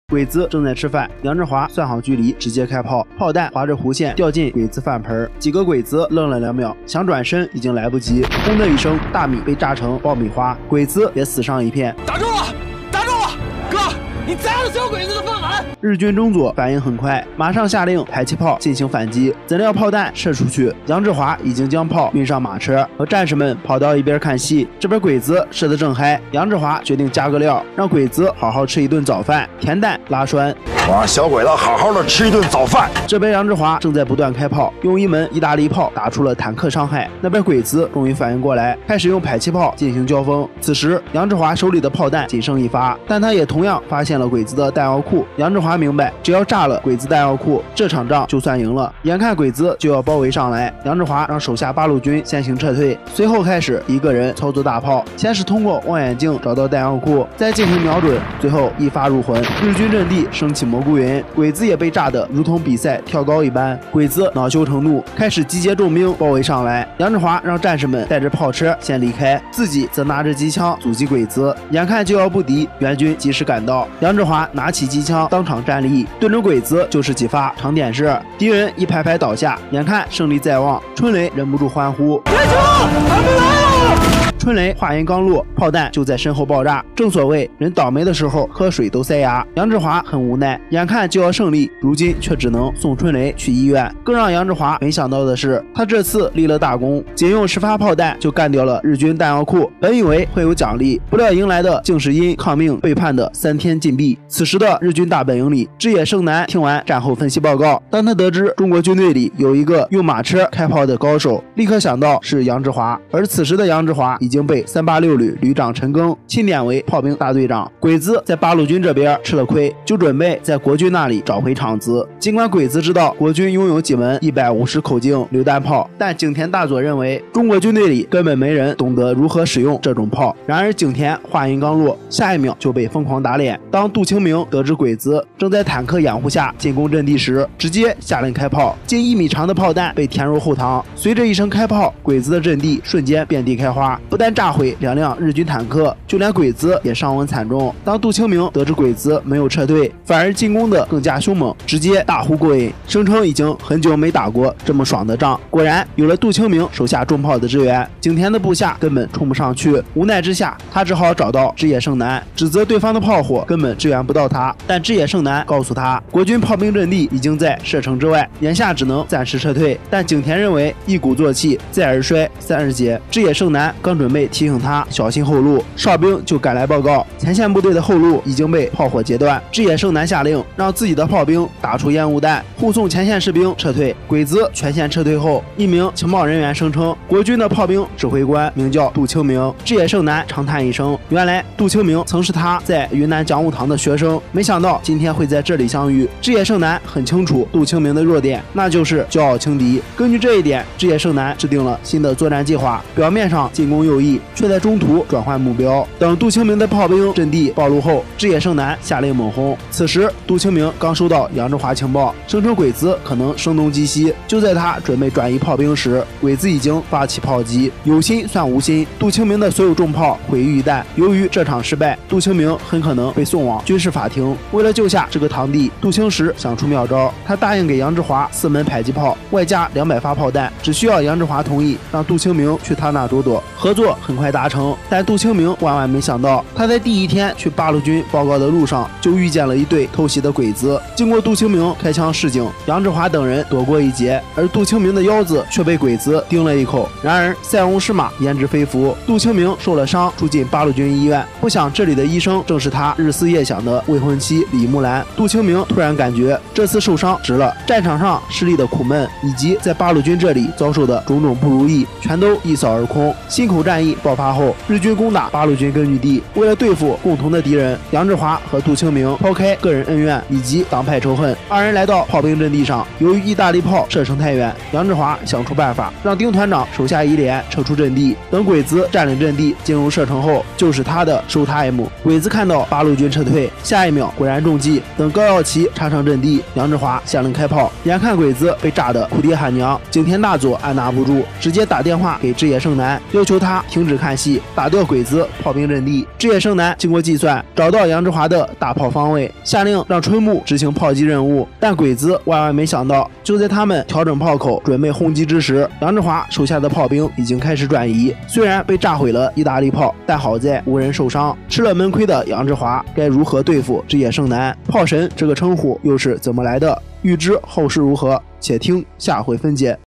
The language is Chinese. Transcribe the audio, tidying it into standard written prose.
鬼子正在吃饭，杨志华算好距离，直接开炮，炮弹划着弧线掉进鬼子饭盆，几个鬼子愣了2秒，想转身已经来不及，轰的一声，大米被炸成爆米花，鬼子也死伤一片。 打住了，打住了，哥，你砸了小鬼子的饭碗！ 日军中佐反应很快，马上下令迫击炮进行反击。怎料炮弹射出去，杨志华已经将炮运上马车，和战士们跑到一边看戏。这边鬼子射得正嗨，杨志华决定加个料，让鬼子好好吃一顿早饭，甜蛋拉栓。 我让小鬼子好好的吃一顿早饭。 这边杨志华正在不断开炮，用一门意大利炮打出了坦克伤害。那边鬼子终于反应过来，开始用迫击炮进行交锋。此时杨志华手里的炮弹仅剩1发，但他也同样发现了鬼子的弹药库。杨志华明白，只要炸了鬼子弹药库，这场仗就算赢了。眼看鬼子就要包围上来，杨志华让手下8路军先行撤退，随后开始一个人操作大炮，先是通过望远镜找到弹药库，再进行瞄准，最后一发入魂。日军阵地升起蘑菇云，鬼子也被炸得如同比赛跳高一般。鬼子恼羞成怒，开始集结重兵包围上来。杨志华让战士们带着炮车先离开，自己则拿着机枪阻击鬼子。眼看就要不敌，援军及时赶到，杨志华拿起机枪当场站立，对准鬼子就是几发长点式，敌人一排排倒下。眼看胜利在望，春雷忍不住欢呼： 别球，他们来了！ 春雷话音刚落，炮弹就在身后爆炸。正所谓人倒霉的时候喝水都塞牙，杨志华很无奈，眼看就要胜利，如今却只能送春雷去医院。更让杨志华没想到的是，他这次立了大功，仅用10发炮弹就干掉了日军弹药库。本以为会有奖励，不料迎来的竟是因抗命被判的3天禁闭。此时的日军大本营里，志野胜男听完战后分析报告，当他得知中国军队里有一个用马车开炮的高手，立刻想到是杨志华。而此时的杨志华已经被386旅旅长陈赓钦点为炮兵大队长。鬼子在8路军这边吃了亏，就准备在国军那里找回场子。尽管鬼子知道国军拥有几门150口径榴弹炮，但景田大佐认为中国军队里根本没人懂得如何使用这种炮。然而景田话音刚落，下一秒就被疯狂打脸。当杜清明得知鬼子正在坦克掩护下进攻阵地时，直接下令开炮，近1米长的炮弹被填入后膛。随着一声开炮，鬼子的阵地瞬间遍地开花，不但炸毁2辆日军坦克，就连鬼子也伤亡惨重。当杜清明得知鬼子没有撤退，反而进攻的更加凶猛，直接大呼过瘾，声称已经很久没打过这么爽的仗。果然有了杜清明手下重炮的支援，景田的部下根本冲不上去。无奈之下，他只好找到志野胜男，指责对方的炮火根本支援不到他。但志野胜男告诉他，国军炮兵阵地已经在射程之外，眼下只能暂时撤退。但景田认为一鼓作气，再而衰，3而竭。志野胜男刚准备提醒他小心后路，哨兵就赶来报告，前线部队的后路已经被炮火截断。志野胜男下令让自己的炮兵打出烟雾弹，护送前线士兵撤退。鬼子全线撤退后，一名情报人员声称国军的炮兵指挥官名叫杜清明。志野胜男长叹一声，原来杜清明曾是他在云南讲武堂的学生，没想到今天会在这里相遇。志野胜男很清楚杜清明的弱点，那就是骄傲轻敌。根据这一点，志野胜男制定了新的作战计划，表面上进攻右翼，却在中途转换目标。等杜清明的炮兵阵地暴露后，志野胜男下令猛轰。此时杜清明刚收到杨志华情报，声称鬼子可能声东击西。就在他准备转移炮兵时，鬼子已经发起炮击。有心算无心，杜清明的所有重炮毁于一旦。由于这场失败，杜清明很可能被送往军事法庭。为了救下这个堂弟，杜清时想出妙招，他答应给杨志华4门迫击炮，外加200发炮弹，只需要杨志华同意，让杜清明去他那躲躲。合作很快达成，但杜清明万万没想到，他在第1天去8路军报告的路上，就遇见了一队偷袭的鬼子。经过杜清明开枪示警，杨志华等人躲过一劫，而杜清明的腰子却被鬼子叮了一口。然而塞翁失马焉知非福，杜清明受了伤，住进8路军医院。不想这里的医生正是他日思夜想的未婚妻李木兰。杜清明突然感觉这次受伤值了，战场上失利的苦闷，以及在8路军这里遭受的种种不如意，全都一扫而空。新口战役爆发后，日军攻打8路军根据地，为了对付共同的敌人，杨志华和杜清明抛开个人恩怨以及党派仇恨，二人来到炮兵阵地上。由于意大利炮射程太远，杨志华想出办法，让丁团长手下一连撤出阵地。等鬼子占领阵地进入射程后，就是他的收 time。鬼子看到8路军撤退，下一秒果然中计。等高耀旗插上阵地，杨志华下令开炮，眼看鬼子被炸得哭爹喊娘，景田大佐按捺不住，直接打电话给志野胜男，要求他停止看戏，打掉鬼子炮兵阵地。志野胜男经过计算，找到杨志华的大炮方位，下令让春木执行炮击任务。但鬼子万万没想到，就在他们调整炮口准备轰击之时，杨志华手下的炮兵已经开始转移。虽然被炸毁了意大利炮，但好在无人受伤。吃了闷亏的杨志华该如何对付志野胜男？炮神这个称呼又是怎么来的？欲知后事如何，且听下回分解。